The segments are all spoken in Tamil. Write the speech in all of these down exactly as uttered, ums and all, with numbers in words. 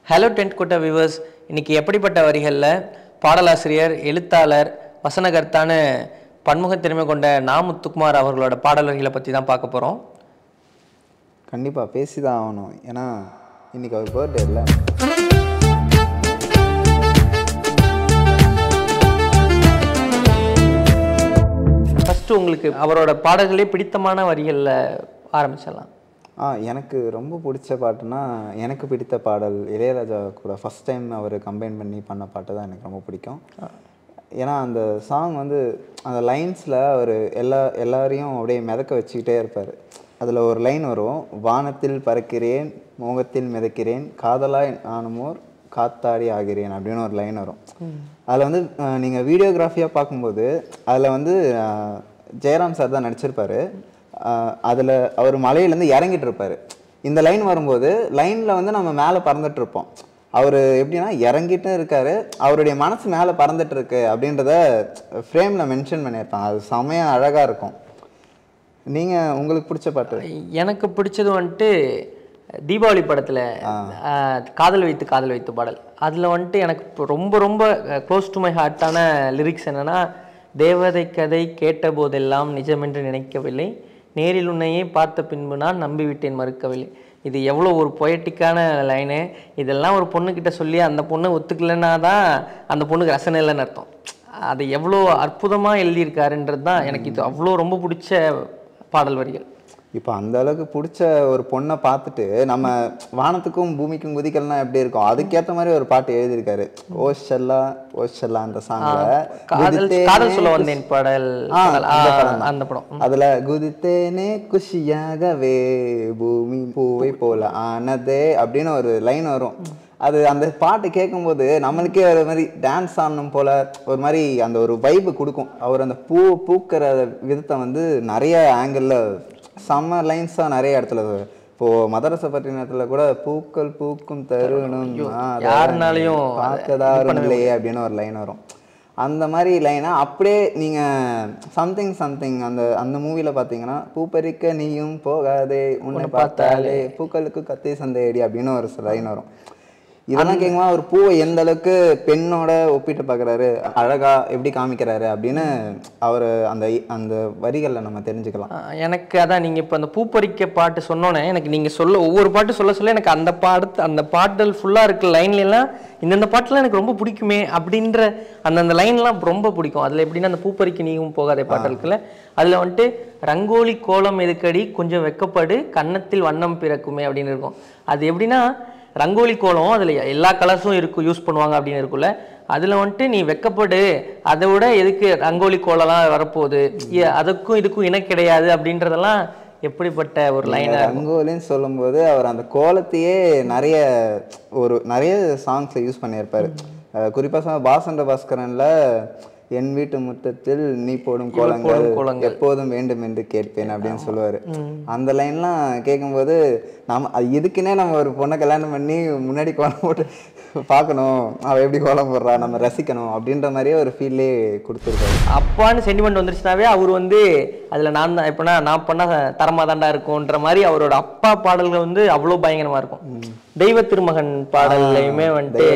ஹலோ டென்ட் கோட்டா வியூவர்ஸ், இன்றைக்கி எப்படிப்பட்ட வரிகளில் பாடலாசிரியர், எழுத்தாளர், வசனகர்த்தான பன்முக திறமை கொண்ட நா. முத்துக்குமார் அவர்களோட பாடல் வரிகளை பற்றி தான் பார்க்க போகிறோம். கண்டிப்பாக பேசி தான் ஆகணும், ஏன்னா இன்றைக்கி அவர் பர்த்டே இல்லை. ஃபஸ்ட்டு உங்களுக்கு அவரோட பாடல்களே பிடித்தமான வரிகளில் ஆரம்பிச்சிடலாம். ஆ எனக்கு ரொம்ப பிடிச்ச பாட்டுனா, எனக்கு பிடித்த பாடல் இளையராஜா கூட ஃபஸ்ட் டைம் அவர் கம்பைன் பண்ணி பண்ண பாட்டு தான் எனக்கு ரொம்ப பிடிக்கும். ஏன்னா அந்த சாங் வந்து அந்த லைன்ஸில் அவர் எல்லா எல்லாரையும் அப்படியே மிதக்க வச்சுக்கிட்டே இருப்பார். அதில் ஒரு லைன் வரும், வானத்தில் பறக்கிறேன், மோகத்தில் மிதக்கிறேன், காதலாய் நானுமோர் காத்தாடி ஆகிறேன் அப்படின்னு ஒரு லைன் வரும். அதில் வந்து நீங்கள் வீடியோகிராஃபியாக பார்க்கும்போது அதில் வந்து ஜெயராம் சார் தான் நடிச்சிருப்பார். அதில் அவர் மலையிலேருந்து இறங்கிட்டு இருப்பார். இந்த லைன் வரும்போது லைனில் வந்து நம்ம மேலே பறந்துட்டு இருப்போம். அவர் எப்படின்னா இறங்கிட்டும் இருக்கார், அவருடைய மனசு மேலே பறந்துட்டு இருக்கு அப்படின்றத ஃப்ரேமில் மென்ஷன் பண்ணியிருப்பாங்க. அது செமையாக அழகாக இருக்கும். நீங்கள் உங்களுக்கு பிடிச்ச பாட்டு? எனக்கு பிடிச்சது வந்துட்டு தீபாவளி படத்தில் காதல் வைத்து காதல் வைத்து பாடல். அதில் வந்துட்டு எனக்கு ரொம்ப ரொம்ப க்ளோஸ் டு மை ஹார்ட்டான லிரிக்ஸ் என்னென்னா, தேவதை கதை கேட்ட போதெல்லாம் நிஜமென்று நினைக்கவில்லை, நேரில் உன்னையே பார்த்த பின்பு நான் நம்பிவிட்டேன் மறுக்கவில்லை. இது எவ்வளோ ஒரு பொயட்டிக்கான லைனு. இதெல்லாம் ஒரு பொண்ணுக்கிட்ட சொல்லி அந்த பொண்ணை ஒத்துக்கலைன்னா தான் அந்த பொண்ணுக்கு ரசனை இல்லைன்னு அர்த்தம். அது எவ்வளோ அற்புதமாக எழுதியிருக்காருன்றது தான் எனக்கு இது அவ்வளோ ரொம்ப பிடிச்ச பாடல் வரிகள். இப்போ அந்த அளவுக்கு பிடிச்ச ஒரு பொண்ணை பார்த்துட்டு நம்ம வானத்துக்கும் பூமிக்கும் குதிக்கலன்னா எப்படி இருக்கும், அதுக்கேற்ற மாதிரி ஒரு பாட்டு எழுதியிருக்காரு. ஓ ஷல்லா ஓ ஷல்லா அந்த சாங்ல காதல் சொல்ல வந்தேன் பாடல், அந்த படம். அதுல குதித்தேனே குஷியாகவே பூமி பூவை போல ஆனதே அப்படின்னு ஒரு லைன் வரும். அது அந்த பாட்டு கேட்கும்போது நம்மளுக்கே ஒரு மாதிரி டான்ஸ் ஆடணும் போல ஒரு மாதிரி அந்த ஒரு வைப்பு கொடுக்கும். அவர் அந்த பூ பூக்கிற விதத்தை வந்து நிறைய ஆங்கிளில் செம்ம லைன்ஸாக நிறைய இடத்துல, இப்போ மதரச பட்டினத்தில் கூட பூக்கள் பூக்கும் தருணம் யாருனாலையும் பார்க்கதாரும் இல்லையே அப்படின்னு ஒரு லைன் வரும். அந்த மாதிரி லைனை அப்படியே நீங்கள் சம்திங் சம்திங் அந்த அந்த மூவியில் பார்த்தீங்கன்னா, பூ பறிக்க நீயும் போகாதே உன்னை பார்த்தாலே பூக்களுக்கு கத்தி சந்தையடி அப்படின்னு ஒரு லைன் வரும். இதெல்லாம் கேட்குமா ஒரு பூவை எந்த அளவுக்கு பெண்ணோட ஒப்பிட்டு பார்க்குறாரு, அழகா எப்படி காமிக்கிறாரு அப்படின்னு அவர் அந்த அந்த வரிகளில் நம்ம தெரிஞ்சுக்கலாம். எனக்கு அதான் நீங்கள் இப்போ அந்த பூப்பறிக்க பாட்டு சொன்னோன்னே எனக்கு நீங்கள் சொல்ல ஒவ்வொரு பாட்டு சொல்ல சொல்ல எனக்கு அந்த பாடத்து அந்த பாடல் ஃபுல்லாக இருக்கிற லைன்லாம் இந்தந்த பாட்டுலாம் எனக்கு ரொம்ப பிடிக்குமே அப்படின்ற அந்தந்த லைன்லாம் ரொம்ப பிடிக்கும். அதில் எப்படின்னா அந்த பூப்பறிக்க நீயும் போகாதே பாட்டு இருக்குல்ல, அதில் வந்துட்டு ரங்கோலி கோலம் எதுக்கடி கொஞ்சம் வெக்கப்படு கன்னத்தில் வண்ணம் பிறக்குமே அப்படின்னு இருக்கும். அது எப்படின்னா ரங்கோலி கோலம் அதில் எல்லா கலர்ஸும் இருக்கும், யூஸ் பண்ணுவாங்க அப்படின்னு இருக்குல்ல. அதில் வந்துட்டு நீ வெக்கப்படு, அதை விட எதுக்கு ரங்கோலி கோலம்லாம் வரப்போகுது, அதுக்கும் இதுக்கும் இணை கிடையாது அப்படின்றதெல்லாம் எப்படிப்பட்ட ஒரு லைன். ரங்கோலின்னு சொல்லும்போது அவர் அந்த கோலத்தையே நிறைய ஒரு நிறைய சாங்ஸில் யூஸ் பண்ணியிருப்பார். குறிப்பாக பாசண்ட பாஸ்கரனில் என் வீட்டு முற்றத்தில் நீ போடும் கோலங்கள் எப்போதும் வேண்டும் என்று கேட்பேன் அப்படின்னு சொல்லுவார். அந்த லைன்லாம் கேட்கும்போது நம்ம அது இதுக்குன்னே நம்ம ஒரு பொண்ணை கல்யாணம் பண்ணி முன்னாடி கோலம் போட்டு பார்க்கணும், அவள் எப்படி கோலம் போடுறா, நம்ம ரசிக்கணும் அப்படின்ற மாதிரியே ஒரு ஃபீல்லே கொடுத்துருக்காரு. அப்பான்னு சென்டிமெண்ட் வந்துருச்சுனாவே அவர் வந்து அதில் நான் தான் எப்படின்னா நான் பண்ணால் தரமாக தாண்டா இருக்கும்ன்ற மாதிரி அவரோட அப்பா பாடல்கள் வந்து அவ்வளோ பயங்கரமாக இருக்கும். தெய்வ திருமகன் பாடல்லையுமே வந்துட்டு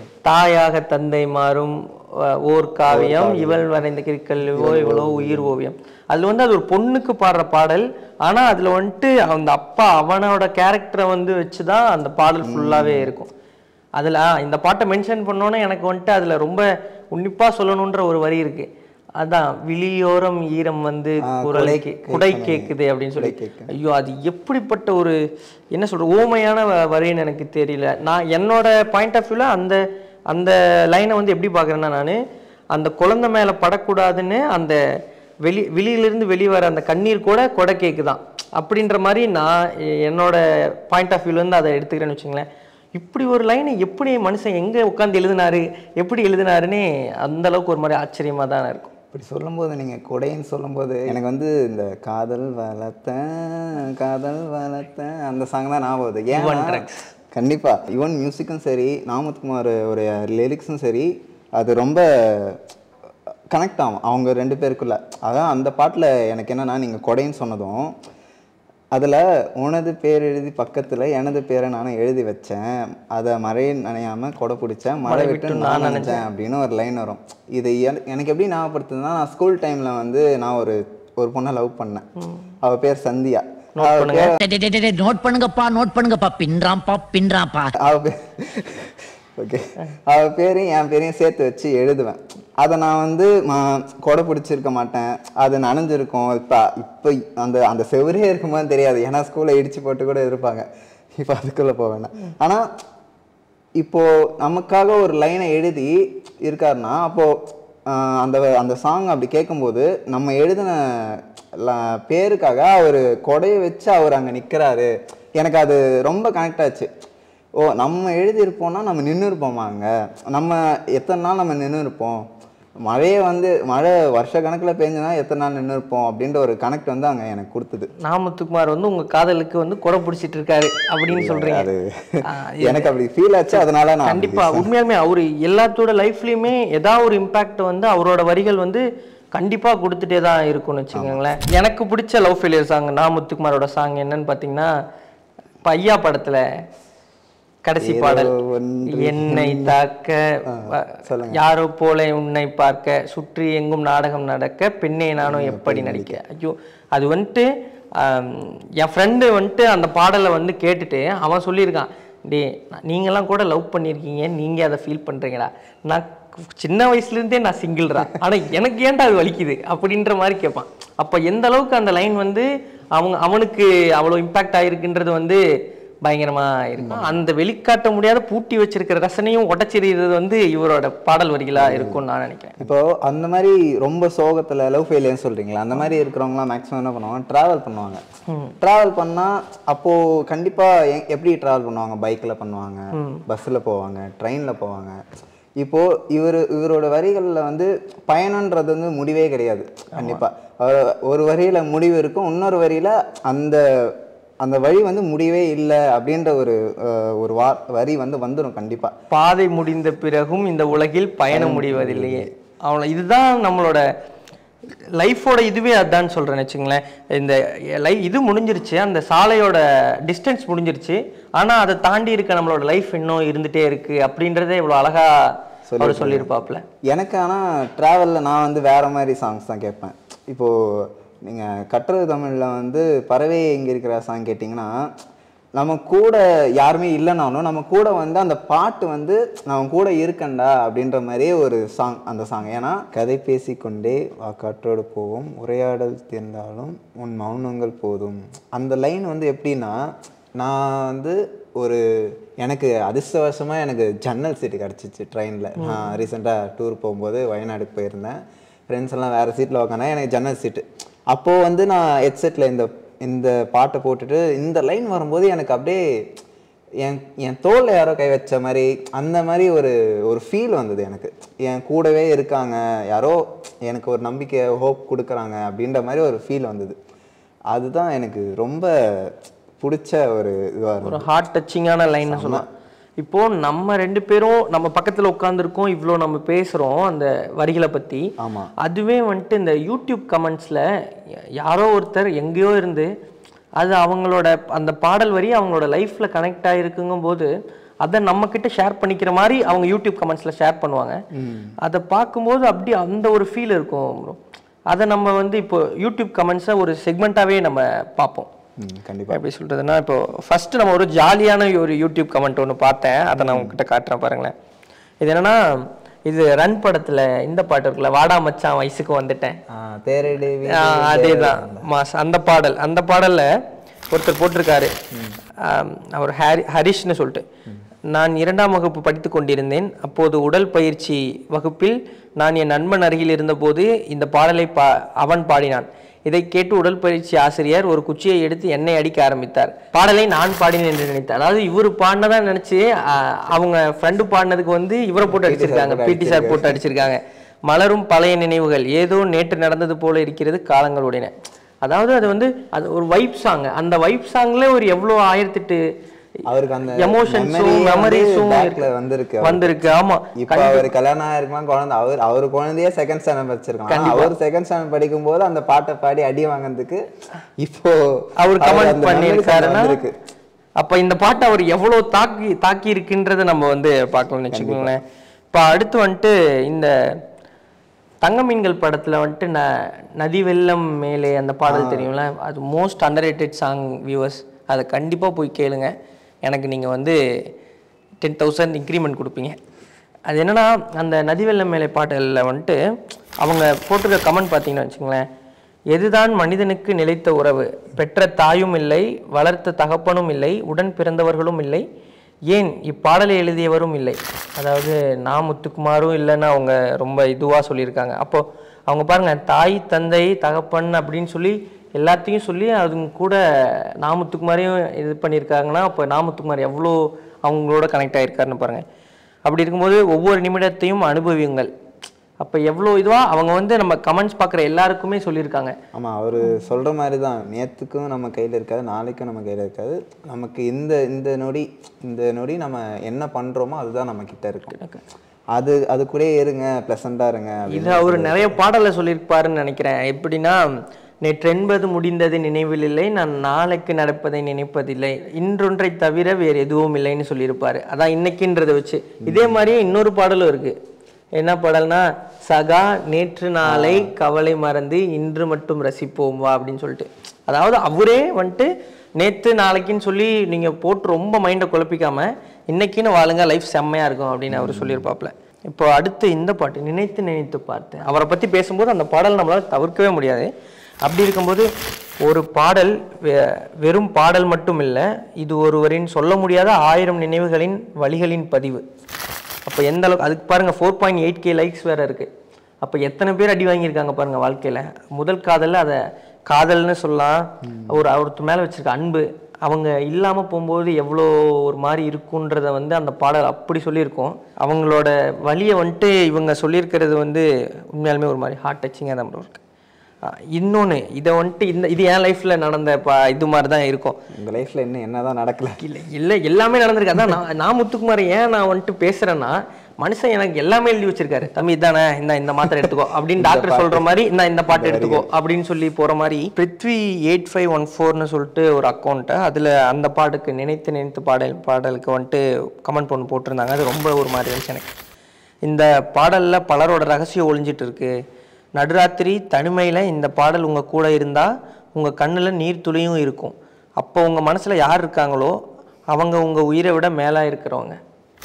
தாயாக தந்தை மாறும் ஓர் காவியம் இவள் வரைந்த கிற்கல்வோ இவ்வளோ உயிர் ஓவியம். அதில் வந்து அது ஒரு பொண்ணுக்கு பாடுற பாடல், ஆனால் அதில் வந்துட்டு அந்த அப்பா அவனோட கேரக்டரை வந்து வச்சு தான் அந்த பாடல் ஃபுல்லாகவே இருக்கும். அதில் இந்த பாட்டை மென்ஷன் பண்ணோன்னே எனக்கு வந்துட்டு அதில் ரொம்ப உன்னிப்பாக சொல்லணுன்ற ஒரு வரி இருக்குது. அதான் விழியோரம் ஈரம் வந்து குரலை குடை கேட்குது அப்படின்னு சொல்லி. ஐயோ, அது எப்படிப்பட்ட ஒரு என்ன சொல்கிற ஓமையான வரின்னு எனக்கு தெரியல. நான் என்னோட பாயிண்ட் ஆஃப் வியூவில் அந்த அந்த லைனை வந்து எப்படி பார்க்குறேன்னா, நான் அந்த குழந்தை மேலே படக்கூடாதுன்னு அந்த வெளி வெளியிலேருந்து வெளியே வர அந்த கண்ணீர் கூட கொடை கேட்குதான் அப்படின்ற மாதிரி நான் என்னோட பாயிண்ட் ஆஃப் வியூலேருந்து அதை எடுத்துக்கிறேன்னு வச்சுங்களேன். இப்படி ஒரு லைனை எப்படி மனுஷன் எங்கே உட்காந்து எழுதினாரு, எப்படி எழுதினாருன்னு அந்த அளவுக்கு ஒரு மாதிரி ஆச்சரியமாக தான் இருக்கும். இப்படி சொல்லும்போது நீங்கள் கொடைன்னு சொல்லும்போது எனக்கு வந்து இந்த காதல் வளர்த்தேன் காதல் வளர்த்தேன் அந்த சாங் தான் ஞாபகம் வருது. ஏன் கண்டிப்பாக யுவன் மியூசிக்கும் சரி, நா. முத்துக்குமார் ஒரு லிரிக்ஸும் சரி, அது ரொம்ப கனெக்ட் ஆகும் அவங்க ரெண்டு பேருக்குள்ள. அதான் அந்த பாட்டில் எனக்கு என்னென்னா, நீங்கள் கொடைன்னு சொன்னதும் அதில் உனது பேர் எழுதி பக்கத்தில் எனது பேரை நானும் எழுதி வச்சேன், அதை மழை நனையாமல் கொடை பிடிச்சேன், மழை விட்டு நான் நினைச்சேன் அப்படின்னு ஒரு லைன் வரும். இது எனக்கு எப்படி ஞாபகப்படுத்துதுன்னா, நான் ஸ்கூல் டைமில் வந்து நான் ஒரு ஒரு பொண்ணை லவ் பண்ணேன். அவள் பேர் சந்தியா. நோட் பண்ணுங்கப்பா நோட் பண்ணுங்கப்பா பின்றாம்பா பின்றாம்பா. அவ பேர் ஓகே, அவ பேரையும் என் பேரையும் சேர்த்து வச்சு எழுதுவேன். அதை நான் வந்து கொடை பிடிச்சிருக்க மாட்டேன், அது நனைஞ்சிருக்கும். இப்போ இப்போ அந்த அந்த செவரே இருக்குமான்னு தெரியாது, ஏன்னா ஸ்கூலில் இடிச்சு போட்டு கூட இருப்பாங்க. இப்போ அதுக்குள்ளே போவேன். ஆனால் இப்போது நமக்காக ஒரு லைனை எழுதி இருக்காருன்னா, அப்போது அந்த அந்த சாங் அப்படி கேட்கும்போது நம்ம எழுதின பேருக்காக அவர் கொடையை வச்சு அவர் அங்கே நிற்கிறாரு. எனக்கு அது ரொம்ப கனெக்ட் ஆச்சு. ஓ, நம்ம எழுதியிருப்போம்னா நம்ம நின்று இருப்போமா அங்கே? நம்ம எத்தனை நாள் நம்ம நின்று இருப்போம்? மழையே வந்து மழை வருஷ கணக்கில் பெஞ்சுனா எத்தனை நாள் நின்று இருப்போம் அப்படின்ற ஒரு கனெக்ட் வந்து அங்கே எனக்கு கொடுத்தது. நாமத்துக்குமார் வந்து உங்கள் காதலுக்கு வந்து கொடை பிடிச்சிட்டு இருக்காரு அப்படின்னு சொல்கிறீங்க. அது எனக்கு அப்படி ஃபீல் ஆச்சு. அதனால நான் கண்டிப்பாக உண்மையாலுமே அவர் எல்லாத்தோட லைஃப்லேயுமே ஏதாவது ஒரு இம்பேக்ட் வந்து அவரோட வரிகள் வந்து கண்டிப்பாக கொடுத்துட்டே தான் இருக்கும்னு வச்சுக்கோங்களேன். எனக்கு பிடிச்ச லவ் ஃபெயிலியர் சாங் நாமத்துக்குமாரோட சாங் என்னன்னு பார்த்தீங்கன்னா, பையா படத்தில் கடைசி பாடல், என்னை தாக்க யாரோ போல உன்னை பார்க்க சுற்றி எங்கும் நாடகம் நடக்க பெண்ணே நானும் எப்படி நடிக்க. ஐயோ, அது வந்துட்டு என் ஃப்ரெண்டு வந்துட்டு அந்த பாடலை வந்து கேட்டுட்டு அவன் சொல்லியிருக்கான், டே நீங்களாம் கூட லவ் பண்ணியிருக்கீங்க, நீங்கள் அதை ஃபீல் பண்ணுறீங்களா? நான் சின்ன வயசுலேருந்தே நான் சிங்கிள்ரா, ஆனால் எனக்கு ஏன்டா அது வலிக்குது அப்படின்ற மாதிரி கேட்பான். அப்போ எந்த அளவுக்கு அந்த லைன் வந்து அவங்க அவனுக்கு அவ்வளோ இம்பேக்ட் ஆகிருக்குன்றது வந்து பயங்கரமாக இருக்கும். அந்த வெளிக்காட்ட முடியாத பூட்டி வச்சிருக்கிற ரசனையும் உடச்சிடுறது வந்து இவரோட பாடல் வரிகளாக இருக்கும்னு நான் நினைக்கிறேன். இப்போ அந்த மாதிரி ரொம்ப சோகத்தில் லவ் ஃபெயிலியர்னு சொல்கிறீங்களா, அந்த மாதிரி இருக்கிறவங்களாம் மேக்ஸிமம் என்ன பண்ணுவாங்க, ட்ராவல் பண்ணுவாங்க. ட்ராவல் பண்ணால் அப்போது கண்டிப்பாக எப்படி ட்ராவல் பண்ணுவாங்க? பைக்கில் பண்ணுவாங்க, பஸ்ஸில் போவாங்க, ட்ரெயினில் போவாங்க. இப்போது இவர் இவரோட வரிகளில் வந்து பயணன்றது வந்து முடிவே கிடையாது. கண்டிப்பாக ஒரு வரியில் முடிவு இருக்கும், இன்னொரு வரியில் அந்த அந்த வழி வந்து முடியவே இல்லை அப்படின்ற ஒரு ஒரு வா வரி வந்து வந்துடும். கண்டிப்பாக பாதை முடிந்த பிறகும் இந்த உலகில் பயணம் முடிவதில்லையே, அவ்வளோ. இதுதான் நம்மளோட லைஃபோட இதுவே அதான்னு சொல்கிறேன்னு வச்சுங்களேன். இந்த லை இது முடிஞ்சிருச்சு, அந்த சாலையோட டிஸ்டன்ஸ் முடிஞ்சிருச்சு, ஆனால் அதை தாண்டி இருக்க நம்மளோட லைஃப் இன்னும் இருந்துகிட்டே இருக்குது அப்படின்றதே இவ்வளோ அழகாக அவர் சொல்லியிருப்பாப்புல. எனக்கு ஆனால் ட்ராவலில் நான் வந்து வேறு மாதிரி சாங்ஸ் தான் கேட்பேன். இப்போது நீங்கள் கட்டுறது தமிழில் வந்து பறவை எங்கே இருக்கிற சாங் கேட்டிங்கன்னா, நம்ம கூட யாருமே இல்லைனாலும் நம்ம கூட வந்து அந்த பாட்டு வந்து நம்ம கூட இருக்கண்டா அப்படின்ற மாதிரியே ஒரு சாங் அந்த சாங். ஏன்னா கதை பேசிக்கொண்டே வா காற்றோடு போவோம், உரையாடல் தீர்ந்தாலும் உன் மௌனங்கள் போதும். அந்த லைன் வந்து எப்படின்னா, நான் வந்து ஒரு எனக்கு அதிர்ஷ்டவசமாக எனக்கு ஜன்னல் சீட்டு கிடச்சிச்சு ட்ரெயினில். நான் ரீசெண்டாக டூர் போகும்போது வயநாடுக்கு போயிருந்தேன். ஃப்ரெண்ட்ஸ் எல்லாம் வேறு சீட்டில் உட்காந்தா, எனக்கு ஜன்னல் சீட்டு. அப்போது வந்து நான் ஹெட்செட்டில் இந்த இந்த பாட்டை போட்டுட்டு இந்த லைன் வரும்போது எனக்கு அப்படியே என் என் தோளில் யாரோ கை வச்ச மாதிரி அந்த மாதிரி ஒரு ஒரு ஃபீல் வந்தது. எனக்கு என் கூடவே இருக்காங்க யாரோ, எனக்கு ஒரு நம்பிக்கை ஹோப் கொடுக்குறாங்க அப்படின்ற மாதிரி ஒரு ஃபீல் வந்தது. அதுதான் எனக்கு ரொம்ப பிடிச்ச ஒரு இதுவாக ஒரு ஹார்ட் டச்சிங்கான லைன்னு சொல்லலாம். இப்போது நம்ம ரெண்டு பேரும் நம்ம பக்கத்தில் உட்காந்துருக்கோம், இவ்வளோ நம்ம பேசுகிறோம் அந்த வரிகளை பற்றி. ஆமாம், அதுவே வந்துட்டு இந்த யூடியூப் கமெண்ட்ஸில் யாரோ ஒருத்தர் எங்கேயோ இருந்து அது அவங்களோட அந்த பாடல் வரி அவங்களோட லைஃப்பில் கனெக்ட் ஆகிருக்குங்கும் போது அதை நம்மக்கிட்ட ஷேர் பண்ணிக்கிற மாதிரி அவங்க யூடியூப் கமெண்ட்ஸில் ஷேர் பண்ணுவாங்க. அதை பார்க்கும்போது அப்படி அந்த ஒரு ஃபீல் இருக்கும். அதை நம்ம வந்து இப்போ யூடியூப் கமெண்ட்ஸை ஒரு செக்மெண்ட்டாகவே நம்ம பார்ப்போம். கண்டிப்பாக எப்படி சொல்கிறதுனா, இப்போ ஃபஸ்ட்டு நம்ம ஒரு ஜாலியான ஒரு யூடியூப் கமெண்ட் ஒன்று பார்த்தேன், அதை நான் உங்ககிட்ட காட்டுறேன் பாருங்களேன். இது என்னென்னா, இது ரன் படத்தில் இந்த பாட்டு இருக்குல்ல, வாடா மச்சான் வயசுக்கு வந்துட்டேன், அதே தான் மாஸ் அந்த பாடல். அந்த பாடலில் ஒருத்தர் போட்டிருக்காரு, அவர் ஹரி ஹரிஷ்னு சொல்லிட்டு, நான் இரண்டாம் வகுப்பு படித்து கொண்டிருந்தேன். அப்போது உடல் பயிற்சி வகுப்பில் நான் என் நண்பன் அருகில் இருந்தபோது இந்த பாடலை பா அவன் பாடினான். இதை கேட்டு உடற்பயிற்சி ஆசிரியர் ஒரு குச்சியை எடுத்து என்னை அடிக்க ஆரம்பித்தார். பாடலை நான் பாடினேன் என்று நினைத்தார். அதாவது இவர் பாடினதான் நினைச்சு அவங்க ஃப்ரெண்டு பாடினதுக்கு வந்து இவரை போட்டு அடிச்சிருக்காங்க, பிடி சார் போட்டு அடிச்சிருக்காங்க. மலரும் பழைய நினைவுகள் ஏதோ நேற்று நடந்தது போல இருக்கிறது காலங்களுடைய. அதாவது அது வந்து அது ஒரு வைப் சாங். அந்த வைப் சாங்ல ஒரு எவ்வளோ ஆயிரத்தெட்டு அவருக்கு அந்த எமோஷன்ஸும் மெமரிஸும் வந்திருக்கு வந்திருக்கு ஆமா. இப்ப அவர் கல்யாணம் ஆயிருக்கலாம், குழந்தை அவர் அவர் குழந்தையே செகண்ட் ஸ்டாண்டர்ட் வச்சிருக்காங்க. அவர் செகண்ட் ஸ்டாண்டர்ட் படிக்கும் போது அந்த பாட்டை பாடி அடி வாங்கினதுக்கு இப்போ அவர் கமெண்ட் பண்ணியிருக்காருன்னா அப்ப இந்த பாட்டை அவர் எவ்வளவு தாக்கி தாக்கி இருக்குன்றதை நம்ம வந்து பார்க்கலாம்னு வச்சுக்கோங்களேன். இப்போ அடுத்து வந்துட்டு இந்த தங்க மீன்கள் படத்துல வந்துட்டு ந நதி வெள்ளம் மேலே அந்த பாடல் தெரியும்ல, அது most underrated song viewers. அதை கண்டிப்பா போய் கேளுங்க. எனக்கு நீங்க வந்து டென் தௌசண்ட் இன்க்ரிமெண்ட் கொடுப்பீங்க. அது என்னன்னா அந்த நதி வெள்ளம் மேலே பாடலில் வந்துட்டு அவங்க போட்டிருக்க கமெண்ட் பார்த்தீங்கன்னு வச்சுங்களேன், எதுதான் மனிதனுக்கு நிலைத்த உறவு, பெற்ற தாயும் இல்லை, வளர்த்த தகப்பனும் இல்லை, உடன் பிறந்தவர்களும் இல்லை, ஏன் இப்பாடலை எழுதியவரும் இல்லை. அதாவது நான் முத்துக்குமாரும் இல்லைன்னு அவங்க ரொம்ப இதுவாக சொல்லியிருக்காங்க. அப்போது அவங்க பாருங்கள், தாய் தந்தை தகப்பன் அப்படின்னு சொல்லி எல்லாத்தையும் சொல்லி அதுங்க கூட நாமுத்துக்குமாரையும் இது பண்ணியிருக்காங்கன்னா அப்போ நாமுத்துக்குமார் எவ்வளோ அவங்களோட கனெக்ட் ஆகிருக்காருன்னு பாருங்கள். அப்படி இருக்கும்போது ஒவ்வொரு நிமிடத்தையும் அனுபவியுங்கள். அப்போ எவ்வளோ இதுவாக அவங்க வந்து நம்ம கமெண்ட்ஸ் பார்க்குற எல்லாருக்குமே சொல்லியிருக்காங்க. ஆமாம், அவர் சொல்கிற மாதிரி தான், நேற்றுக்கும் நம்ம கையில் இருக்காது, நாளைக்கும் நம்ம கையில் இருக்காது. நமக்கு இந்த இந்த நொடி இந்த நொடி நம்ம என்ன பண்ணுறோமோ அதுதான் நம்ம கிட்ட இருக்கும். அது அது கூட இருங்க, ப்ளசண்டாக இருங்க. இது அவர் நிறைய பாடலை சொல்லியிருப்பாருன்னு நினைக்கிறேன். எப்படின்னா, நேற்று என்பது முடிந்தது நினைவில் இல்லை, நான் நாளைக்கு நடப்பதை நினைப்பதில்லை, இன்றொன்றை தவிர வேறு எதுவும் இல்லைன்னு சொல்லியிருப்பாரு. அதான் இன்னைக்குன்றதை வச்சு. இதே மாதிரியே இன்னொரு பாடலும் இருக்கு. என்ன பாடல்னா, சகா நேற்று நாளை கவலை மறந்து இன்று மட்டும் ரசிப்போம் வா அப்படின்னு சொல்லிட்டு. அதாவது அவரே வந்துட்டு நேற்று நாளைக்குன்னு சொல்லி நீங்கள் போட்டு ரொம்ப மைண்டை குழப்பிக்காம இன்னைக்குன்னு வாழுங்க, லைஃப் செம்மையாக இருக்கும் அப்படின்னு அவர் சொல்லியிருப்பாப்புல. இப்போ அடுத்து இந்த பாட்டு நினைத்து நினைத்து பார்த்தேன். அவரை பற்றி பேசும்போது அந்த பாடல் நம்மளால் தவிர்க்கவே முடியாது. அப்படி இருக்கும்போது ஒரு பாடல் வெறும் பாடல் மட்டும் இல்லை, இது ஒருவரின் சொல்ல முடியாத ஆயிரம் நினைவுகளின் வழிகளின் பதிவு. அப்போ எந்த அளவுக்கு அதுக்கு பாருங்கள், four point eight K likes வேறு இருக்குது. அப்போ எத்தனை பேர் அடி வாங்கியிருக்காங்க பாருங்கள் வாழ்க்கையில். முதல் காதலில் அதை காதல்னு சொல்லலாம், ஒரு அவருக்கு மேலே வச்சுருக்க அன்பு, அவங்க இல்லாமல் போகும்போது எவ்வளோ ஒரு மாதிரி இருக்குன்றத வந்து அந்த பாடல் அப்படி சொல்லியிருக்கோம். அவங்களோட வழியை வந்துட்டு இவங்க சொல்லியிருக்கிறது வந்து உண்மையாலுமே ஒரு மாதிரி ஹார்ட் டச்சிங்காக தான் இருக்கு. இன்னொன்று இதை வந்துட்டு இந்த இது என் லைஃப்பில் நடந்த பா இது மாதிரி தான் இருக்கும். உங்கள் லைஃப்பில் இன்னும் என்ன தான் நடக்கல? இல்லை இல்லை எல்லாமே நடந்திருக்கு. அதான் நான் நான் முத்துக்குமார் ஏன் நான் வந்துட்டு பேசுகிறேன்னா, மனுஷன் எனக்கு எல்லாமே எழுதி வச்சிருக்காரு. தம்பி இதானே, இந்த இந்த மாத்திரை எடுத்துக்கோ அப்படின்னு டாக்டர் சொல்கிற மாதிரி, இந்த இந்த பாட்டு எடுத்துக்கோ அப்படின்னு சொல்லி போகிற மாதிரி. பிருத்வி எயிட் ஃபைவ் ஒன் ஃபோர்னு சொல்லிட்டு ஒரு அக்கௌண்ட்டை, அதில் அந்த பாட்டுக்கு நினைத்து நினைத்து பாடல் பாடலுக்கு வந்துட்டு கமெண்ட் பண்ணி போட்டிருந்தாங்க. அது ரொம்ப ஒரு மாதிரி இருந்துச்சு எனக்கு. இந்த பாடலில் பலரோட ரகசியம் ஒளிஞ்சிட்டு இருக்கு. நடுராத்திரி தனிமையில் இந்த பாடல் உங்கள் கூட இருந்தால் உங்கள் கண்ணில் நீர் துளியும் இருக்கும். அப்போ உங்கள் மனசில் யார் இருக்காங்களோ அவங்க உங்கள் உயிரை விட மேலாக இருக்கிறவங்க.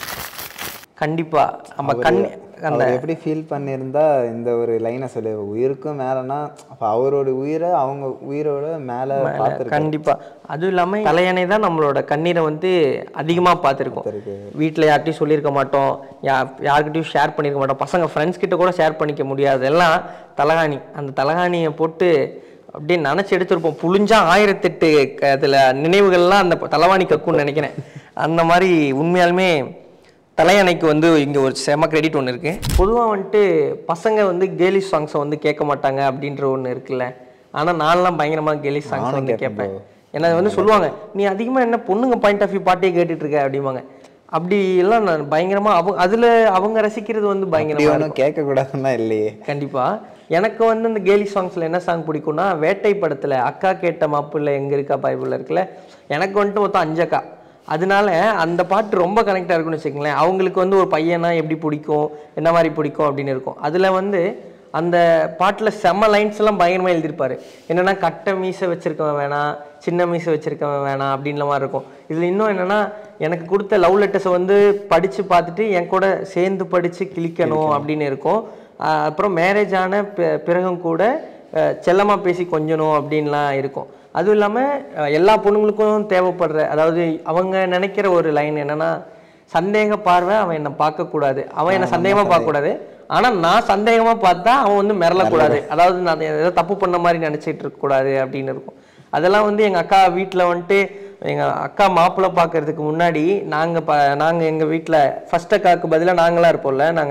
கண்டிப்பாக நம்ம கண் அந்த எப்படி ஃபீல் பண்ணியிருந்தா இந்த ஒரு லைனை சொல்லி, உயிருக்கும் மேலேனா அப்போ அவரோட உயிரை அவங்க உயிரோட மேலே பார்த்துருக்கு. கண்டிப்பாக. அதுவும் இல்லாமல் தலையணை தான் நம்மளோட கண்ணீரை வந்து அதிகமாக பார்த்துருக்கோம். வீட்டில் யார்கிட்டையும் சொல்லியிருக்க மாட்டோம், யா யார்கிட்டையும் ஷேர் பண்ணியிருக்க மாட்டோம், பசங்க ஃப்ரெண்ட்ஸ் கிட்ட கூட ஷேர் பண்ணிக்க முடியாது. எல்லாம் தலகாணி. அந்த தலகாணியை போட்டு அப்படியே நினச்சி எடுத்துருப்போம். புழிஞ்சா ஆயிரத்தெட்டு அதில் நினைவுகள்லாம் அந்த தலைவாணி கக்குன்னு நினைக்கிறேன். அந்த மாதிரி உண்மையாலுமே தலையணைக்கு வந்து இங்கே ஒரு செம கிரெடிட் ஒன்று இருக்குது. பொதுவாக வந்துட்டு பசங்க வந்து கேலிஷ் சாங்ஸை வந்து கேட்க மாட்டாங்க அப்படின்ற ஒன்று இருக்குல்ல. ஆனால் நான்லாம் பயங்கரமாக கேலிஷ் சாங்ஸ் வந்து கேட்பேன். ஏன்னா வந்து சொல்லுவாங்க, நீ அதிகமாக என்ன பொண்ணுங்க பாயிண்ட் ஆஃப் வியூ பாட்டே கேட்டுட்ருக்க அப்படிம்பாங்க. அப்படி எல்லாம் நான் பயங்கரமாக அவங்க அதில் அவங்க ரசிக்கிறது வந்து பயங்கரமாக கேட்கக்கூடாதுன்னா இல்லையே. கண்டிப்பாக. எனக்கு வந்து இந்த கேலி சாங்ஸில் என்ன சாங் பிடிக்கும்னா, வேட்டை படத்தில் அக்கா கேட்ட மாப்பிள்ளை எங்கே இருக்கா பைபிளில் இருக்குல்ல, எனக்கு வந்துட்டு மொத்தம் அஞ்சக்கா. அதனால அந்த பாட்டு ரொம்ப கனெக்டாக இருக்குன்னு வச்சுக்கங்களேன். அவங்களுக்கு வந்து ஒரு பையனா எப்படி பிடிக்கும், என்ன மாதிரி பிடிக்கும் அப்படின்னு இருக்கும். அதில் வந்து அந்த பாட்டில் செம்ம லைன்ஸ் எல்லாம் பயங்கரமாக எழுதியிருப்பார். என்னென்னா, கட்டை மீசை வச்சுருக்கவன் வேணாம், சின்ன மீசை வச்சுருக்கவன் வேணாம் அப்படின்ற மாதிரி இருக்கும். இதில் இன்னும் என்னென்னா, எனக்கு கொடுத்த லவ் லெட்டர்ஸை வந்து படித்து பார்த்துட்டு என் கூட சேர்ந்து படித்து கிழிக்கணும் அப்படின்னு இருக்கும். அப்புறம் மேரேஜ் ஆன பிறகும் கூட செல்லமாக பேசி கொஞ்சணும் அப்படின்லாம் இருக்கும். அதுவும் இல்லாமல் எல்லா பொண்ணுங்களுக்கும் தேவைப்படுற, அதாவது அவங்க நினைக்கிற ஒரு லைன் என்னென்னா, சந்தேக பார்வை அவன் என்னை பார்க்கக்கூடாது, அவன் என்னை சந்தேகமாக பார்க்கக்கூடாது, ஆனால் நான் சந்தேகமாக பார்த்தா அவன் வந்து மிரளக்கூடாது, அதாவது நான் ஏதோ தப்பு பண்ண மாதிரி நினச்சிட்டு இருக்கக்கூடாது அப்படின்னு இருக்கும். அதெல்லாம் வந்து எங்கள் அக்கா வீட்டில் வந்துட்டு எங்கள் அக்கா மாப்பிள்ளை பார்க்கறதுக்கு முன்னாடி நாங்கள் ப நாங்கள் எங்கள் வீட்டில் ஃபஸ்ட் அக்காவுக்கு பதிலாக நாங்களாம் இருப்போம்ல, நாங்கள்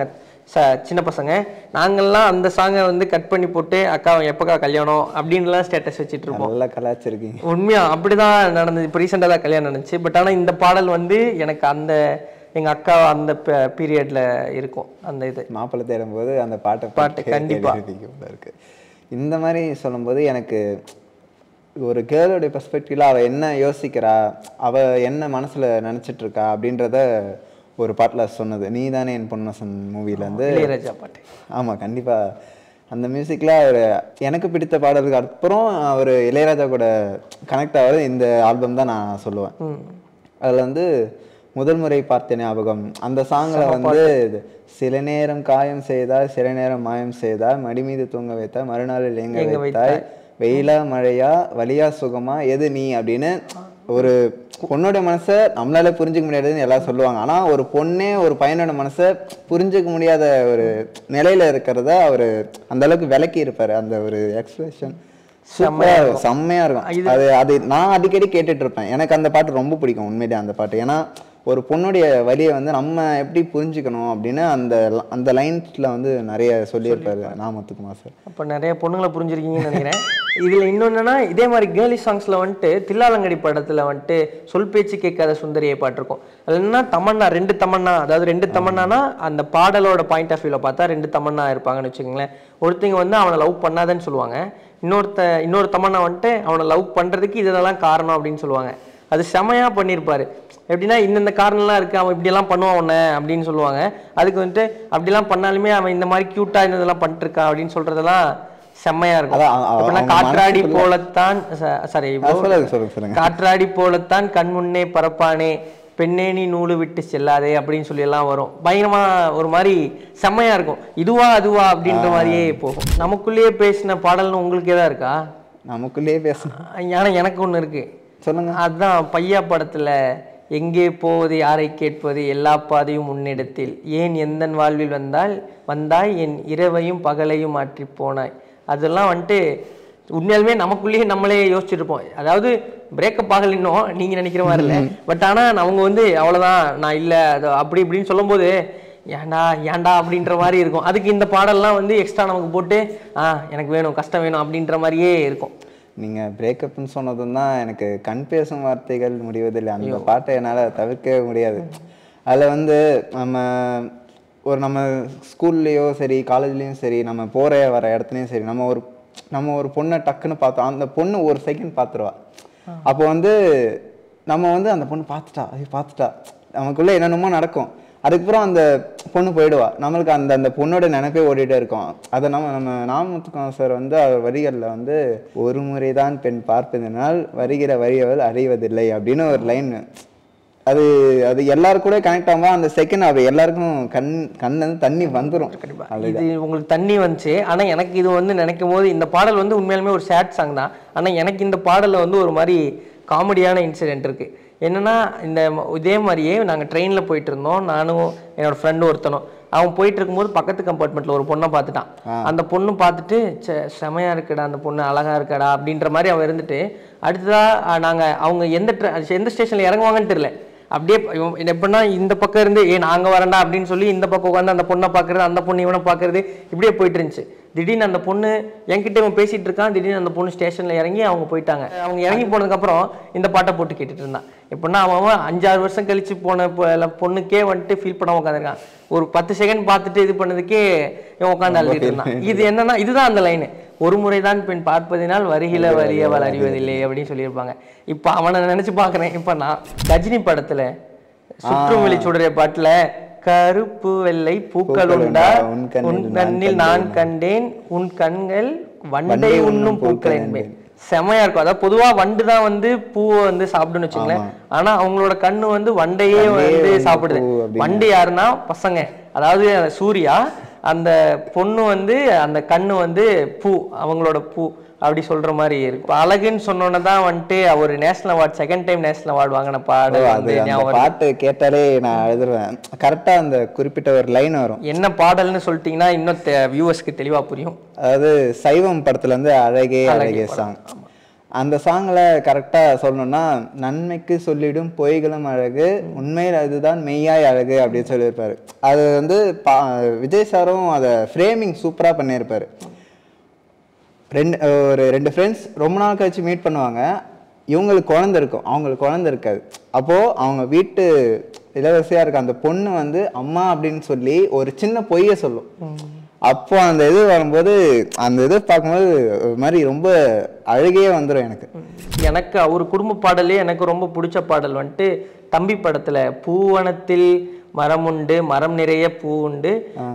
ச சின்ன பசங்க நாங்கள்லாம் அந்த சாங்கை வந்து கட் பண்ணி போட்டு அக்கா எப்போக்கா கல்யாணம் அப்படின்லாம் ஸ்டேட்டஸ் வச்சுட்டு இருப்போம். நல்லா கலாச்சிருக்கீங்க. உண்மையா அப்படிதான் நடந்தது. இப்போ ரீசெண்டாக தான் கல்யாணம் நடந்துச்சு. பட் ஆனால் இந்த பாடல் வந்து எனக்கு அந்த எங்கள் அக்கா அந்த பீரியட்ல இருக்கும் அந்த இது மாப்பிள்ளை தேடும் போது அந்த பாட்டை பாட்டு கண்டிப்பா இருக்கு. இந்த மாதிரி சொல்லும்போது எனக்கு ஒரு கேர்ளுடைய பெர்ஸ்பெக்டிவ்ல அவள் என்ன யோசிக்கிறா, அவள் என்ன மனசில் நினச்சிட்டு இருக்கா அப்படின்றத ஒரு பாட்டில் சொன்னது. நீ தானே என் பொன்வசன் மூவிலேருந்து இளையராஜா பாட்டு. ஆமாம், கண்டிப்பாக அந்த மியூசிக்கில் அவர் எனக்கு பிடித்த பாடலுக்கு அப்புறம் அவர் இளையராஜா கூட கனெக்ட் ஆகிறது இந்த ஆல்பம் தான் நான் சொல்லுவேன். அதில் வந்து முதல் முறை பார்த்த ஞாபகம் அந்த சாங்கில் வந்து சில நேரம் காயம் செய்தால் சில நேரம் மாயம் செய்தால் மடி மீது தூங்க வைத்தால் மறுநாளில் எங்க வைத்தாய் வெயிலா மழையா வலியா சுகமா எது நீ அப்படின்னு ஒரு பொண்ணோட மனசை நம்மளால புரிஞ்சுக்க முடியாதுன்னு எல்லாரும் சொல்லுவாங்க. ஆனா ஒரு பொண்ணே ஒரு பையனோட மனசை புரிஞ்சுக்க முடியாத ஒரு நிலையில இருக்கிறத அவரு அந்த அளவுக்கு விளக்கி இருப்பாரு. அந்த ஒரு எக்ஸ்பிரஷன் சூப்பரா இருக்கும், செம்மையா இருக்கும். அது அது நான் அடிக்கடி கேட்டுட்டு இருப்பேன். எனக்கு அந்த பாட்டு ரொம்ப பிடிக்கும் உண்மையிலே அந்த பாட்டு. ஏன்னா ஒரு பொண்ணுடைய வலியை வந்து நம்ம எப்படி புரிஞ்சுக்கணும் அப்படின்னு அந்த அந்த லைன்ஸ்ல வந்து நிறைய சொல்லியிருப்பாரு நாமத்துக்குமார் சார். அப்போ நிறைய பொண்ணுங்களை புரிஞ்சிருக்கீங்கன்னு நினைக்கிறேன். இதுல இன்னொன்னா இதே மாதிரி கேர்லி சாங்ஸ்ல வந்துட்டு தில்லாலங்கடி படத்துல வந்துட்டு சொல் பேச்சு கேட்காத சுந்தரியை பாட்டிருக்கோம். அது என்ன தமன்னா ரெண்டு தமன்னா, அதாவது ரெண்டு தமன்னானா அந்த பாடலோட பாயிண்ட் ஆஃப் வியூல பார்த்தா ரெண்டு தமன்னா இருப்பாங்கன்னு வச்சுக்கோங்களேன். ஒருத்தங்க வந்து அவனை லவ் பண்ணாதன்னு சொல்லுவாங்க, இன்னொருத்த இன்னொரு தமன்னா வந்துட்டு அவனை லவ் பண்றதுக்கு இதெல்லாம் காரணம் அப்படின்னு சொல்லுவாங்க. அது செமையா பண்ணியிருப்பாரு. எப்படின்னா இந்தந்த காரணம்லாம் இருக்கு, அவன் இப்படியெல்லாம் பண்ணுவான் உன்ன அப்படின்னு சொல்லுவாங்க. அதுக்கு வந்துட்டு அப்படிலாம் பண்ணாலுமே அவன் இந்த மாதிரி கியூட்டா இருந்ததெல்லாம் பண்ணிட்டு இருக்கா அப்படின்னு சொல்றதெல்லாம் செம்மையா இருக்கும். காற்றாடி போலத்தான் சாரி காற்றாடி போலத்தான் கண் முன்னே பரப்பானே பெண்ணே நீ நூலு விட்டு செல்லாதே அப்படின்னு சொல்லி எல்லாம் வரும். பயங்கரமா ஒரு மாதிரி செம்மையா இருக்கும். இதுவா அதுவா அப்படின்ற மாதிரியே போகும். நமக்குள்ளேயே பேசின பாடல்னு உங்களுக்கு ஏதா இருக்கா? நமக்குள்ளேயே பேசணும். ஆனா எனக்கு ஒண்ணு இருக்கு, சொல்லுங்க. அதுதான் பையா படத்துல எங்கே போவது யாரை கேட்பது எல்லா பாதையும் முன்னிடத்தில் ஏன் எந்த வாழ்வில் வந்தால் வந்தாய் என் இரவையும் பகலையும் மாற்றி போனாய். அதெல்லாம் வந்துட்டு உண்மையாலுமே நமக்குள்ளேயே நம்மளே யோசிச்சுருப்போம். அதாவது பிரேக்கப் ஆகல இன்னும் நீங்க நினைக்கிற மாதிரி இல்லை. பட் ஆனா அவங்க வந்து அவ்வளவுதான் நான் இல்லை அது அப்படி இப்படின்னு சொல்லும் போது ஏன்டா ஏன்டா அப்படின்ற மாதிரி இருக்கும். அதுக்கு இந்த பாடல்லாம் வந்து எக்ஸ்ட்ரா நமக்கு போட்டு ஆஹ் எனக்கு வேணும் கஷ்டம் வேணும் அப்படின்ற மாதிரியே இருக்கும். நீங்கள் பிரேக்கப்னு சொன்னதும் தான் எனக்கு கண் பேசும் வார்த்தைகள் முடிவதில்லை அந்த பாட்டை என்னால் தவிர்க்கவே முடியாது. அதில் வந்து நம்ம ஒரு நம்ம ஸ்கூல்லையோ சரி காலேஜ்லேயும் சரி நம்ம போகிற வர இடத்துலையும் சரி நம்ம ஒரு நம்ம ஒரு பொண்ணை டக்குன்னு பார்த்தோம், அந்த பொண்ணு ஒரு செகண்ட் பார்த்துருவா. அப்போ வந்து நம்ம வந்து அந்த பொண்ணு பார்த்துட்டா அது பார்த்துட்டா நமக்குள்ளே என்னென்னமோ நடக்கும். அதுக்கப்புறம் அந்த பொண்ணு போயிடுவா, நம்மளுக்கு அந்த அந்த பொண்ணோட நினைப்பே ஓடிட்டே இருக்கும். அதை நம்ம நம்ம நாமத்துக்கும் சார் வந்து அவர் வரிகளில் வந்து ஒரு முறை தான் பெண் பார்ப்பதனால் வருகிற வரியவள் அறிவதில்லை அப்படின்னு ஒரு லைன். அது அது எல்லாரும் கூட கனெக்ட் ஆகும். அந்த செகண்ட் அது எல்லாருக்கும் கண் கண் வந்து தண்ணி வந்துடும். இது உங்களுக்கு தண்ணி வந்துச்சு. ஆனா எனக்கு இது வந்து நினைக்கும் போது இந்த பாடல் வந்து உண்மையாலுமே ஒரு சேட் சாங் தான். ஆனா எனக்கு இந்த பாடல்ல வந்து ஒரு மாதிரி காமெடியான இன்சிடென்ட் இருக்கு. என்னன்னா இந்த இதே மாதிரியே நாங்கள் ட்ரெயினில் போயிட்டு இருந்தோம், நானும் என்னோட ஃப்ரெண்டு ஒருத்தனும். அவன் போயிட்டு இருக்கும்போது பக்கத்து கம்பார்ட்மெண்ட்ல ஒரு பொண்ணை பார்த்துட்டான். அந்த பொண்ணு பார்த்துட்டு செமையா இருக்கடா அந்த பொண்ணு அழகா இருக்கடா அப்படின்ற மாதிரி அவன் இருந்துட்டு அடுத்ததா நாங்கள் அவங்க எந்த எந்த ஸ்டேஷன்ல இறங்குவாங்கன்னு தெரியல. அப்படியே எப்படின்னா இந்த பக்கம் இருந்து ஏ நாங்க வரண்டா அப்படின்னு சொல்லி இந்த பக்கம் உட்காந்து அந்த பொண்ணை பாக்குறது அந்த பொண்ணு இவனை பாக்குறது இப்படியே போயிட்டு இருந்துச்சு. திடீர்னு அந்த பொண்ணு என்கிட்ட இவன் பேசிட்டு இருக்கான், திடீர்னு அந்த பொண்ணு ஸ்டேஷன்ல இறங்கி அவங்க போயிட்டாங்க. அவங்க இறங்கி போனதுக்கு அப்புறம் இந்த பாட்டை போட்டு கேட்டுட்டு இருந்தான். எப்படின்னா அவன் அஞ்சாறு வருஷம் கழிச்சு போன பொண்ணுக்கே வந்துட்டு ஃபீல் பண்ண உட்காந்துருக்கான். ஒரு பத்து செகண்ட் பார்த்துட்டு இது பண்ணதுக்கே இவன் உட்காந்து அழுதுட்டு இருந்தான். இது என்னன்னா இதுதான் அந்த லைனு, ஒரு முறைதான் பெண் பார்ப்பதினால் வருகில வரியவள் அறிவதில்லை அப்படின்னு சொல்லியிருப்பாங்க. இப்ப அவனை நினைச்சு பாக்குறேன். இப்ப நான் கஜினி படத்துல சுற்றும் வெளிச்சுடைய பாட்டுல கருப்பு வெள்ளை பூக்கள் உண்டா உன் கண்ணில் நான் கண்டேன் உன் கண்கள் வண்டை உண்ணும் பூக்கள் என்பேன். செமையா இருக்கும். அதாவது பொதுவா வண்டு தான் வந்து பூவை வந்து சாப்பிடுன்னு வச்சுங்களேன். ஆனா அவங்களோட கண்ணு வந்து வண்டையே வந்து சாப்பிடுது. வண்டு யாருன்னா பசங்க, அதாவது சூர்யா, அந்த பொண்ணு வந்து அந்த கண்ணு வந்து பூ, அவங்களோட பூ அப்படி சொல்ற மாதிரி இருக்கு. அழகுன்னு சொன்னோன்னு தான் வந்துட்டு ஒரு national award second time national award வாங்கின பாடு பாட்டு கேட்டாலே நான் எழுதுவேன். கரெக்டா அந்த குறிப்பிட்ட ஒரு லைன் வரும். என்ன பாடல்னு சொல்லிட்டீங்கன்னா இன்னும் வியூவர்ஸ்க்கு தெளிவா புரியும். அதாவது சைவம் படத்துல இருந்து அழகே அழகே சாங். அந்த சாங்கில் கரெக்டாக சொல்லணும்னா, நன்மைக்கு சொல்லிடும் பொய்களும் அழகு, உண்மையில் அதுதான் மெய்யாய் அழகு அப்படின்னு சொல்லியிருப்பாரு. அது வந்து பா விஜய் சாரும் அதை ஃப்ரேமிங் சூப்பராக பண்ணியிருப்பார். ரெண்டு ஒரு ரெண்டு ஃப்ரெண்ட்ஸ் ரொம்ப நாள் கழிச்சு மீட் பண்ணுவாங்க. இவங்களுக்கு குழந்தை இருக்கும், அவங்களுக்கு குழந்தை இருக்காது. அப்போது அவங்க வீட்டு இளவரசியாக இருக்க அந்த பொண்ணு வந்து அம்மா அப்படின்னு சொல்லி ஒரு சின்ன பொய்யை சொல்லும். அப்போ அந்த இது வரும்போது அந்த இது பார்க்கும்போது ஒரு மாதிரி ரொம்ப அழுகையே வந்துடும் எனக்கு. எனக்கு அவர் குடும்ப பாடலே எனக்கு ரொம்ப பிடிச்ச பாடல் வந்துட்டு தம்பி படத்துல பூவனத்தில் மரம் உண்டு மரம் நிறைய பூ உண்டு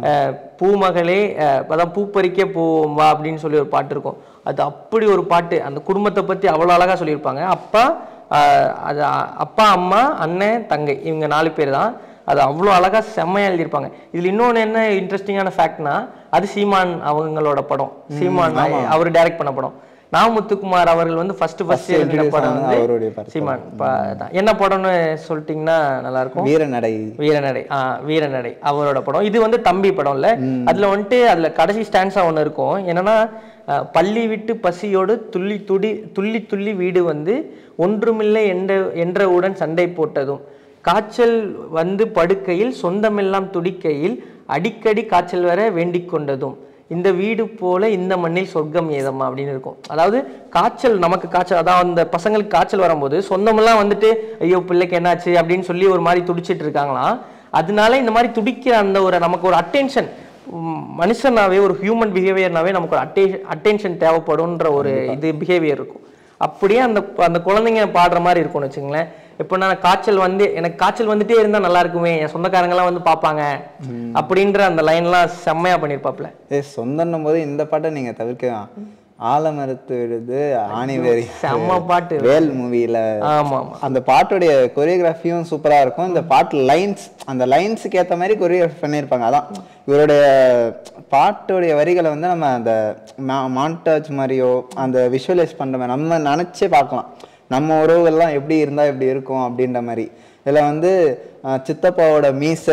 பூமகளே அதான் பூ பறிக்க போவோம் வா அப்படின்னு சொல்லி ஒரு பாட்டு இருக்கும். அது அப்படி ஒரு பாட்டு, அந்த குடும்பத்தை பத்தி அவ்வளோ அழகா சொல்லியிருப்பாங்க. அப்பா அது அப்பா அம்மா அண்ணன் தங்கை இவங்க நாலு பேர் தான். அது அவ்வளோ அழகா செம்மையா எழுதியிருப்பாங்க. இதுல இன்னொன்று என்ன இன்ட்ரெஸ்டிங்கான ஃபேக்ட்னா, அது சீமான் அவங்களோட படம். சீமான் அவர் டைரக்ட் பண்ண படம். நா முத்துக்குமார் அவர்கள் வந்து ஃபர்ஸ்ட் ஃபர்ஸ்ட் எழுதின படம் வந்து சீமான். என்ன படம்னு சொல்லிட்டீங்கன்னா நல்லா இருக்கும். வீரநடை. வீரநடை ஆஹ் வீரநடை அவரோட படம். இது வந்து தம்பி படம் இல்ல. அதுல வந்துட்டு அதுல கடைசி ஸ்டான்ஸா ஒண்ணு இருக்கும். என்னன்னா, பள்ளி விட்டு பசியோடு துள்ளி துடி துள்ளி துள்ளி வீடு வந்து ஒன்றுமில்லை என்ற என்றவுடன் சண்டை போட்டதும், காய்ச்சல் வந்து படுக்கையில் சொந்தமெல்லாம் துடிக்கையில் அடிக்கடி காய்ச்சல் வர வேண்டிக் கொண்டதும், இந்த வீடு போல இந்த மண்ணில் சொர்க்கம் ஏதம்மா அப்படின்னு இருக்கும். அதாவது காய்ச்சல் நமக்கு காய்ச்சல், அதான் அந்த பசங்களுக்கு காய்ச்சல் வரும்போது சொந்தமெல்லாம் வந்துட்டு ஐயோ பிள்ளைக்கு என்னாச்சு அப்படின்னு சொல்லி ஒரு மாதிரி துடிச்சிட்டு இருக்காங்களாம். அதனால இந்த மாதிரி துடிக்கிற அந்த ஒரு நமக்கு ஒரு அட்டென்ஷன், மனுஷனாவே ஒரு ஹியூமன் பிஹேவியர்னாவே நமக்கு ஒரு அட்டே அட்டென்ஷன் தேவைப்படும்ன்ற ஒரு இது பிஹேவியர் இருக்கும். அப்படியே அந்த அந்த குழந்தைங்க பாடுற மாதிரி இருக்கும்னு வச்சுங்களேன். இப்போ நான் காய்ச்சல் வந்து எனக்கு காய்ச்சல் வந்துட்டே இருந்தா நல்லா இருக்குமே, என் சொந்தக்காரங்கெல்லாம் வந்து பார்ப்பாங்க அப்படின்ற அந்த லைன்லாம் செம்மையா பண்ணியிருப்பாப்ல. ஏ சொந்தன்னும் போது இந்த பாட்டை நீங்க தவிர்க்கலாம். ஆலமரத்து விழுது ஆணிவேரி செம்ம பாட்டு வேல் மூவில. ஆமா ஆமா, அந்த பாட்டுடைய கொரியோகிராஃபியும் சூப்பரா இருக்கும். இந்த பாட்டு லைன்ஸ் அந்த லைன்ஸுக்கு ஏற்ற மாதிரி கொரியோகிராஃபி பண்ணியிருப்பாங்க. அதான் இவருடைய பாட்டுடைய வரிகளை வந்து நம்ம அந்த மாண்டாஜ் மாதிரியோ அந்த விஷுவலைஸ் பண்ற மாதிரி நம்ம நினைச்சே பார்க்கலாம். நம்ம உறவுகள்லாம் எப்படி இருந்தா எப்படி இருக்கும் அப்படின்ற மாதிரி. இதுல வந்து சித்தப்பாவோட மீச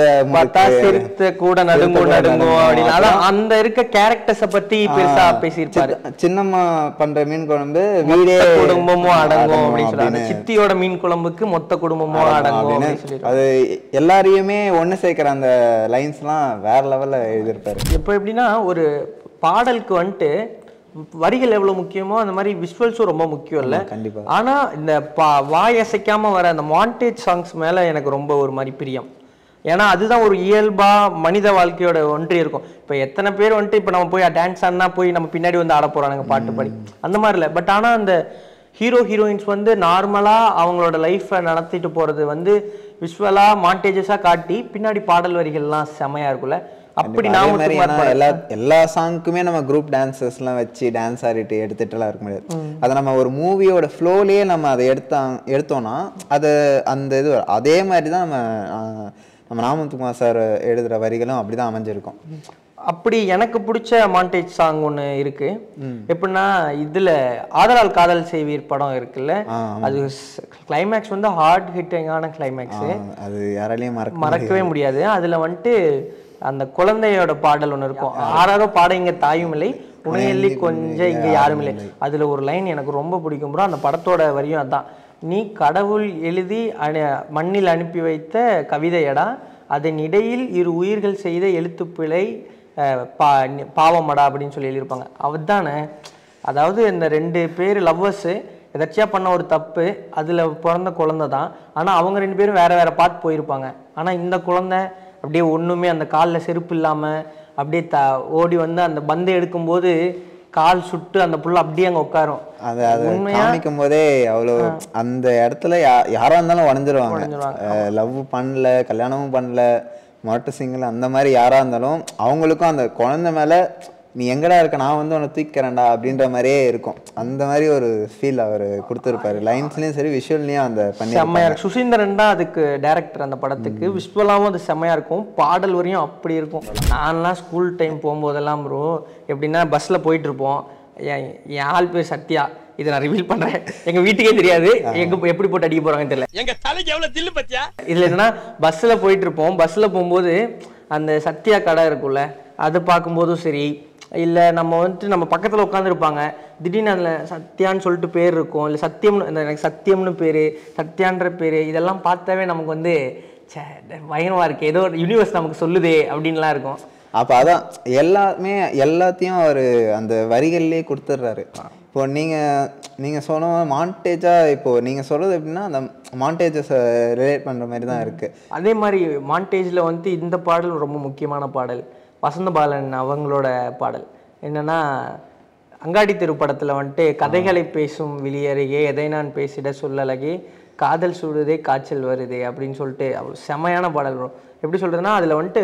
கூட நடுங்கும் நடுங்கும் அப்படின்னு அதான் அந்த இருக்க கேரக்டர்ஸ பத்தி பெருசா பேசியிருப்பாரு. சின்னம்மா பண்ற மீன் குழம்பு வீடே குடும்பமும் அடங்கும் அப்படின்னு சொல்றாங்க. சித்தியோட மீன் குழம்புக்கு மொத்த குடும்பமும் அடங்கும். அது எல்லாரையுமே ஒண்ணு சேர்க்கிற அந்த லைன்ஸ் எல்லாம் வேற லெவல்ல எழுதியிருப்பாரு. இப்போ எப்படின்னா, ஒரு பாடலுக்கு வந்துட்டு வரிகள் எவ்வளவு முக்கியமோ அந்த மாதிரி விஷுவல்ஸும் ரொம்ப முக்கியம் இல்ல. கண்டிப்பா. ஆனா இந்த வாய் அசைக்காம வர அந்த மாண்டேஜ் சாங்ஸ் மேல எனக்கு ரொம்ப ஒரு மாதிரி பிரியம். ஏன்னா அதுதான் ஒரு இயல்பா மனித வாழ்க்கையோட ஒன்றி இருக்கும். இப்ப எத்தனை பேர் வந்துட்டு இப்ப நம்ம போய் டான்ஸ் ஆனா போய் நம்ம பின்னாடி வந்து ஆட போறாங்க பாட்டு பாடி, அந்த மாதிரி இல்லை. பட் ஆனா அந்த ஹீரோ ஹீரோயின்ஸ் வந்து நார்மலா அவங்களோட லைஃப்பை நடத்திட்டு போறது வந்து விஷுவலா மாண்டேஜஸா காட்டி பின்னாடி பாடல் வரிகள்லாம் செமையா இருக்குல்ல. அப்படி எல்லா எல்லா சாங்குக்குமே நம்ம குரூப் டான்சர்ஸ் எல்லாம் வச்சு டான்ஸ் ஆடிட்டு எடுத்துட்டு எல்லாம் இருக்க முடியாது. அதை நம்ம ஒரு மூவியோட ஃப்ளோலயே நம்ம அதை எடுத்தா எடுத்தோம்னா அது அந்த இது அதே மாதிரி தான் நம்ம நம்ம நாமத்துக்குமார் சார் எழுதுற வரிகளும் அப்படிதான் அமைஞ்சிருக்கும். அப்படி எனக்கு பிடிச்ச மாண்டேஜ் சாங் ஒன்று இருக்கு. எப்படின்னா, இதுல ஆதலால் காதல் செய்வீர் படம் இருக்குல்ல, அது கிளைமேக்ஸ் வந்து ஹார்ட் ஹிட்டிங்கான கிளைமேக்ஸ். அது யாராலையும் மறக்கவே முடியாது. அதுல வந்துட்டு அந்த குழந்தையோட பாடல் ஒன்று இருக்கும். ஆறாரோ பாட இங்க தாயும் இல்லை உனையல்லி கொஞ்சம் இங்க யாரும் இல்லை. அதுல ஒரு லைன் எனக்கு ரொம்ப பிடிக்கும் ப்ரோ. அந்த படத்தோட வரியும் அதான், நீ கடவுள் எழுதி அனு மண்ணில் அனுப்பி வைத்த கவிதையடா, அதன் இடையில் இரு உயிர்கள் செய்த எழுத்துப்பிழை பா பாவமடா அப்படின்னு சொல்லி எழுதியிருப்பாங்க. அவதானே, அதாவது இந்த ரெண்டு பேர் லவ்வர்ஸு எதாச்சியா பண்ண ஒரு தப்பு, அதில் பிறந்த குழந்தை தான். ஆனால் அவங்க ரெண்டு பேரும் வேற வேற பார்த்து போயிருப்பாங்க. ஆனால் இந்த குழந்தை அப்படியே ஒன்றுமே அந்த காலில் செருப்பு இல்லாமல் அப்படியே த ஓடி வந்து அந்த பந்தை எடுக்கும்போது கால் சுட்டு அந்த புள்ள அப்படியே அங்கே உட்காரும். அது அது காமிக்கும் போதே அவ்வளோ அந்த இடத்துல யா யாரா இருந்தாலும் உடஞ்சிருவாங்க. லவ் பண்ணல, கல்யாணமும் பண்ணல, மாட்டு சிங்கிள் அந்த மாதிரி யாரா இருந்தாலும் அவங்களுக்கும் அந்த குழந்தை மேல நீ எங்கடா இருக்க, நான் வந்து உன்னை தூக்கிறேன்டா அப்படின்ற மாதிரியே இருக்கும். அந்த மாதிரி ஒரு ஃபீல் அவர் கொடுத்துருப்பாரு. லைன்ஸ்லயும் சரி விஷுவல்லையும் அந்த பண்ணி செம்மையா இருக்கும். சுசீந்திரன் தான் அதுக்கு டைரக்டர் அந்த படத்துக்கு. விஷுவலாகவும் அது செம்மையா இருக்கும், பாடல் வரையும் அப்படி இருக்கும். நான்லாம் ஸ்கூல் டைம் போகும்போதெல்லாம் ப்ரோ எப்படின்னா பஸ்ல போயிட்டு இருப்போம். என் ஆள் பேர் சத்யா, இதை நான் ரிவீல் பண்றேன், எங்க வீட்டுக்கே தெரியாது எங்க எப்படி போட்டு அடிக்க போறாங்கன்னு தெரியல. எங்க தலைக்கு எவ்வளவு தில்லு பத்தியா. இதுல என்னன்னா பஸ்ல போயிட்டு இருப்போம். பஸ்ல போகும்போது அந்த சத்யா கடை இருக்குல்ல, அது பார்க்கும்போதும் சரி, இல்லை நம்ம வந்துட்டு நம்ம பக்கத்தில் உட்காந்துருப்பாங்க, திடீர்னு அதில் சத்யான்னு சொல்லிட்டு பேர் இருக்கும், இல்லை சத்தியம்னு இந்த எனக்கு சத்தியம்னு பேர், சத்யான்ற பேர், இதெல்லாம் பார்த்தாவே நமக்கு வந்து சே பயங்கரமாக இருக்குது, ஏதோ ஒரு யூனிவர்ஸ் நமக்கு சொல்லுதே அப்படின்லாம் இருக்கும். அப்போ அதான் எல்லாமே எல்லாத்தையும் அவர் அந்த வரிகள்லேயே கொடுத்துட்றாரு. இப்போ நீங்கள் நீங்கள் சொன்ன மாண்டேஜாக இப்போது நீங்கள் சொல்கிறது எப்படின்னா அந்த மாண்டேஜஸை ரிலேட் பண்ணுற மாதிரி தான் இருக்குது. அதே மாதிரி மாண்டேஜில் வந்து இந்த பாடல் ரொம்ப முக்கியமான பாடல், வசந்த பாலன் அவங்களோட பாடல் என்னென்னா அங்காடி தெரு படத்தில் வந்துட்டு கதைகளை பேசும் விழியருகே எதை நான் பேசிட சொல்லலகே காதல் சுடுதே காய்ச்சல் வருதே அப்படின்னு சொல்லிட்டு அவ்வளோ செமையான பாடல் வரும். எப்படி சொல்கிறதுனா அதில் வந்துட்டு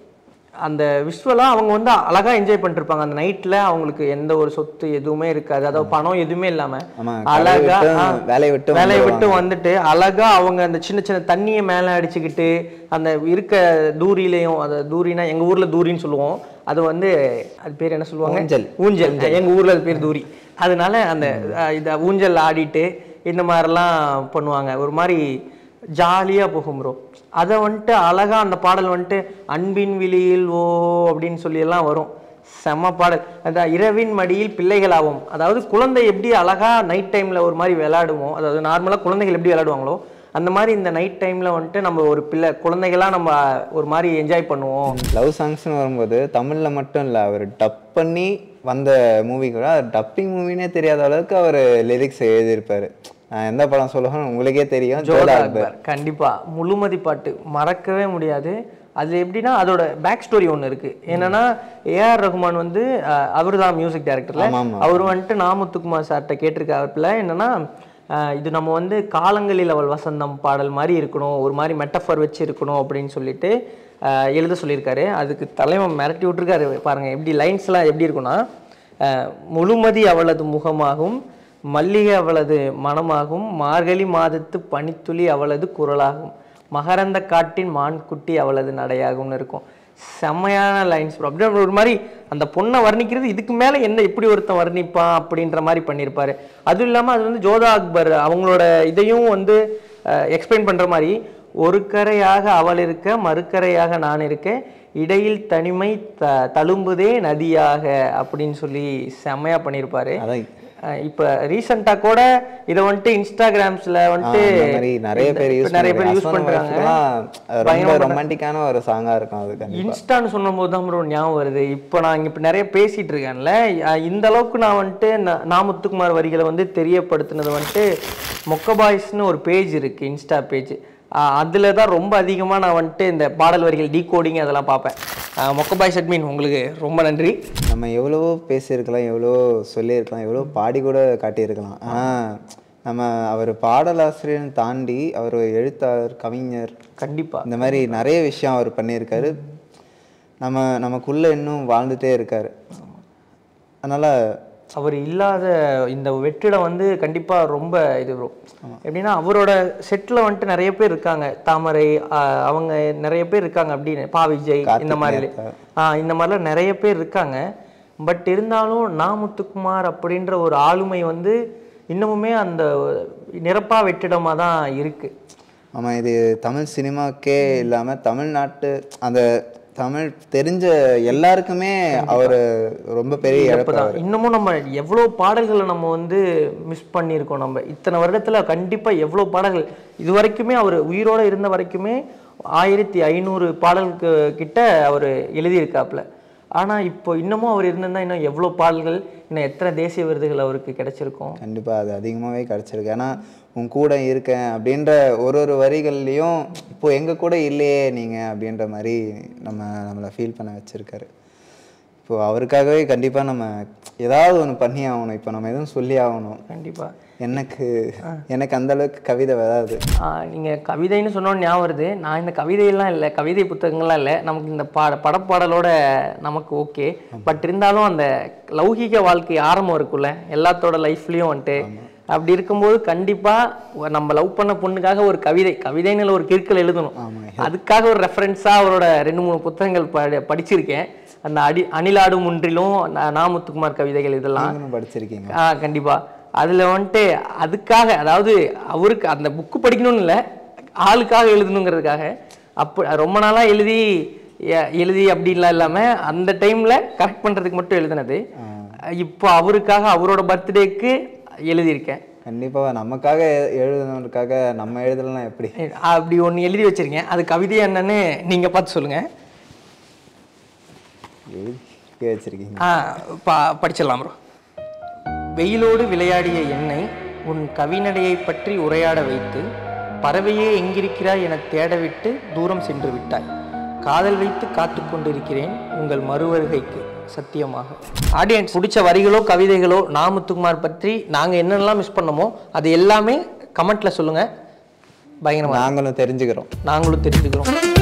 அந்த விஷுவலாக அவங்க வந்து அழகாக என்ஜாய் பண்ணிருப்பாங்க. அந்த நைட்டில் அவங்களுக்கு எந்த ஒரு சொத்து எதுவுமே இருக்காது, அதாவது பணம் எதுவுமே இல்லாமல் அழகா வேலையை விட்டு வேலையை விட்டு வந்துட்டு அழகா அவங்க அந்த சின்ன சின்ன தண்ணியை மேலே அடிச்சுக்கிட்டு அந்த இருக்க தூரிலையும், அந்த தூரினா எங்கள் ஊரில் தூரின்னு சொல்லுவோம், அது வந்து அது பேர் என்ன சொல்லுவாங்க, ஊஞ்சல். ஊஞ்சல் எங்கள் ஊரில் அது பேர் தூரி. அதனால அந்த இதை ஊஞ்சல் ஆடிட்டு இந்த மாதிரிலாம் பண்ணுவாங்க, ஒரு மாதிரி ஜாலியாக போகும் ப்ரோ. அதை வந்துட்டு அழகாக அந்த பாடல் வந்துட்டு அன்பின் விழியில் ஓ அப்படின்னு சொல்லியெல்லாம் வரும், செம்ம பாடல். அந்த இரவின் மடியில் பிள்ளைகளாகும், அதாவது குழந்தை எப்படி அழகாக நைட் டைமில் ஒரு மாதிரி விளையாடுவோம், அதாவது நார்மலாக குழந்தைகள் எப்படி விளையாடுவாங்களோ அந்த மாதிரி இந்த நைட் டைமில் வந்துட்டு நம்ம ஒரு பிள்ளை குழந்தைகளாக நம்ம ஒரு மாதிரி என்ஜாய் பண்ணுவோம். லவ் சாங்ஸ்னு வரும்போது தமிழில் மட்டும் இல்லை, அவர் டப் பண்ணி வந்த மூவி கூட டப்பிங் மூவினே தெரியாத அளவுக்கு அவர் லிரிக்ஸ் எழுதியிருப்பார். நான் எந்த படம் சொல்லுவேன் உங்களுக்கே தெரியும், ஜோதா அக்பர். கண்டிப்பாக முழுமதி பாட்டு மறக்கவே முடியாது. அது எப்படின்னா அதோட பேக் ஸ்டோரி ஒன்று இருக்குது. என்னன்னா ஏஆர் ரஹ்மான் வந்து அவர் தான் மியூசிக் டைரக்டர்ல, அவர் வந்துட்டு நாமுத்துக்குமார் சார்கிட்ட கேட்டிருக்காப்புல என்னன்னா இது நம்ம வந்து காலங்களில் அவள் வசந்தம் பாடல் மாதிரி இருக்கணும், ஒரு மாதிரி மெட்டஃபர் வச்சு இருக்கணும் அப்படின்னு சொல்லிட்டு எழுத சொல்லியிருக்காரு. அதுக்கு தலைவன் மிரட்டி விட்டுருக்காரு பாருங்க, எப்படி லைன்ஸ்லாம் எப்படி இருக்குன்னா முழுமதி அவளது முகமாகும், மல்லிகை அவளது மனமாகும், மார்கழி மாதத்து பனித்துளி அவளது குரலாகும், மகரந்த காட்டின் மான்குட்டி அவளது நடையாகும்னு இருக்கும். செம்மையான லைன்ஸ் ப்ரோ. அப்படியே ஒரு மாதிரி அந்த பொண்ணை வர்ணிக்கிறது இதுக்கு மேலே என்ன இப்படி ஒருத்தன் வர்ணிப்பான் அப்படின்ற மாதிரி பண்ணியிருப்பாரு. அதுவும் இல்லாமல் அது வந்து ஜோதா அக்பர் அவங்களோட இதையும் வந்து எக்ஸ்பிளைன் பண்ணுற மாதிரி, ஒரு கரையாக அவள் இருக்க மறுக்கரையாக நான் இருக்க இடையில் தனிமை த தழும்புதே நதியாக அப்படின்னு சொல்லி செம்மையாக பண்ணியிருப்பாரு. இப்போ ரீசெண்டாக கூட இதை வந்துட்டு இன்ஸ்டாகிராம்ஸ்ல வந்துட்டு நிறைய பேர் யூஸ் நிறைய பேர் யூஸ் பண்றாங்க. ரொம்ப ரொமான்டிக்கான ஒரு சாங்கா இருக்கும் அது. இன்ஸ்டான்னு சொன்னபோது தான் ப்ரோ ஞாபகம் வருது. இப்போ நான் இப்போ நிறைய பேசிட்டு இருக்கேன்ல, இந்த அளவுக்கு நான் வந்துட்டு நாமுத்துக்குமார் வரிகளை வந்து தெரியப்படுத்தினது வந்துட்டு மொக்க பாய்ஸ்னு ஒரு பேஜ் இருக்கு, இன்ஸ்டா பேஜ். அதில் தான் ரொம்ப அதிகமாக நான் வந்துட்டு இந்த பாடல் வரிகள் டீகோடிங் அதெல்லாம் பார்ப்பேன். மொக்கபாய்ஸ் அட்மின் உங்களுக்கு ரொம்ப நன்றி. நம்ம எவ்வளவோ பேசியிருக்கலாம், எவ்வளோ சொல்லியிருக்கலாம், எவ்வளோ பாடி கூட காட்டியிருக்கலாம். ஆனால் நம்ம அவர் பாடலாசிரியர்னு தாண்டி அவர் எழுத்தாளர், கவிஞர், கண்டிப்பாக இந்த மாதிரி நிறைய விஷயம் அவர் பண்ணியிருக்காரு. நம்ம நமக்குள்ளே இன்னும் வாழ்ந்துகிட்டே இருக்கார். அதனால் அவர் இல்லாத இந்த வெற்றிடம் வந்து கண்டிப்பாக ரொம்ப இது ப்ரோ. எப்படின்னா அவரோட செட்டில் வந்துட்டு நிறைய பேர் இருக்காங்க, தாமரை அவங்க நிறைய பேர் இருக்காங்க, அப்படின்னு பா விஜய் இந்த மாதிரி இந்த மாதிரிலாம் நிறைய பேர் இருக்காங்க. பட் இருந்தாலும் நாமுத்துக்குமார் அப்படின்ற ஒரு ஆளுமை வந்து இன்னமுமே அந்த நிரப்பா வெற்றிடமாக தான் இருக்குது. ஆமாம், இது தமிழ் சினிமாக்கே இல்லாமல் தமிழ்நாட்டு அந்த தமிழ் தெரிஞ்ச எல்லாருக்குமே அவர் ரொம்ப பெரிய இழப்பு தான். இன்னமும் நம்ம எவ்வளோ பாடல்களை நம்ம வந்து மிஸ் பண்ணியிருக்கோம். நம்ம இத்தனை வருடத்தில் கண்டிப்பாக எவ்வளோ பாடல்கள் இது வரைக்குமே அவர் உயிரோடு இருந்த வரைக்குமே ஆயிரத்தி ஐநூறு பாடல்களுக்கு கிட்ட அவர் எழுதியிருக்காப்புல. ஆனால் இப்போ இன்னமும் அவர் இருந்திருந்தா இன்னும் எவ்வளோ பாடல்கள், இன்னும் எத்தனை தேசிய விருதுகள் அவருக்கு கிடைச்சிருக்கும். கண்டிப்பாக அது அதிகமாகவே கிடைச்சிருக்கு. ஏன்னா உன் கூட இருக்கேன் அப்படின்ற ஒரு ஒரு வரிகள்லையும் இப்போ எங்கள் கூட இல்லையே நீங்கள் அப்படின்ற மாதிரி நம்ம நம்மளை ஃபீல் பண்ண வச்சுருக்காரு. இப்போது அவருக்காகவே கண்டிப்பாக நம்ம ஏதாவது ஒன்று பண்ணி ஆகணும். இப்போ நம்ம எதுவும் சொல்லி ஆகணும். கண்டிப்பாக எனக்கு எனக்கு அந்தளவுக்கு கவிதை வராது. நீங்கள் கவிதைன்னு சொன்னோன்னு ஞாபகம் வருது. நான் இந்த கவிதையெல்லாம் இல்லை, கவிதை புத்தகங்கள்லாம் இல்லை, நமக்கு இந்த பாட படப்பாடலோட நமக்கு ஓகே. பட் இருந்தாலும் அந்த லௌகிக வாழ்க்கை ஆரம்பம் இருக்குல்ல எல்லாத்தோட லைஃப்லேயும் வந்துட்டு, அப்படி இருக்கும்போது கண்டிப்பாக நம்ம லவ் பண்ண பொண்ணுக்காக ஒரு கவிதை கவிதைன்னு ஒரு கிறுக்கல் எழுதணும். அதுக்காக ஒரு ரெஃபரன்ஸாக அவரோட ரெண்டு மூணு புத்தகங்கள் படி படிச்சிருக்கேன். அந்த அடி அணிலாடும் ஒன்றிலும் நாமுத்துக்குமார் கவிதைகள் இதெல்லாம் படிச்சிருக்கீங்க. ஆ கண்டிப்பாக. அதில் வந்துட்டு அதுக்காக, அதாவது அவருக்கு அந்த புக்கு படிக்கணும்னு இல்லை, ஆளுக்காக எழுதணுங்கிறதுக்காக அப்போ ரொம்ப நாளாக எழுதி எழுதி அப்படின்லாம் இல்லாமல் அந்த டைமில் கரெக்ட் பண்ணுறதுக்கு மட்டும் எழுதினது. இப்போ அவருக்காக அவரோட பர்த்டேக்கு எழுதியிருக்கேன். கண்டிப்பாக நமக்காக எழுதணுன்றதுக்காக நம்ம எழுதலாம் எப்படி? அப்படி ஒன்று எழுதி வச்சிருக்கேன். அது கவிதை என்னன்னு நீங்கள் பார்த்து சொல்லுங்கள். எழுதி வச்சிருக்கீங்க? ஆ பா படிச்சிடலாம் ப்ரோ. வெயிலோடு விளையாடிய என்னை உன் கவிநடையை பற்றி உரையாட வைத்து பறவையே எங்கிருக்கிறாய் என தேடவிட்டு தூரம் சென்று விட்டாய். காதல் வைத்து காத்து கொண்டிருக்கிறேன் உங்கள் மறுவருகைக்கு சத்தியமாக. ஆடியன்ஸ் பிடிச்ச வரிகளோ கவிதைகளோ நா. முத்துக்குமார் பற்றி நாங்கள் என்னென்னலாம் மிஸ் பண்ணோமோ அது எல்லாமே கமெண்ட்டில் சொல்லுங்கள். பயங்கரமாக நாங்களும் தெரிஞ்சுக்கிறோம் நாங்களும் தெரிஞ்சுக்கிறோம்.